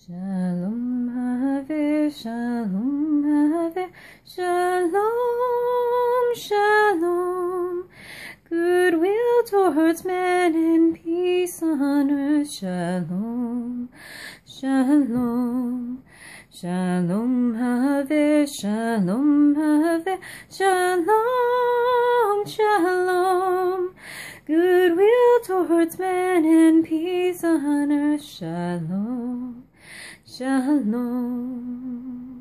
Shalom Haver, Shalom Haver, Shalom, Shalom. Goodwill towards man and peace on earth. Shalom, Shalom. Shalom Haver, Shalom Haver, Shalom, Shalom. Goodwill towards man and peace on earth. Shalom, Shalom.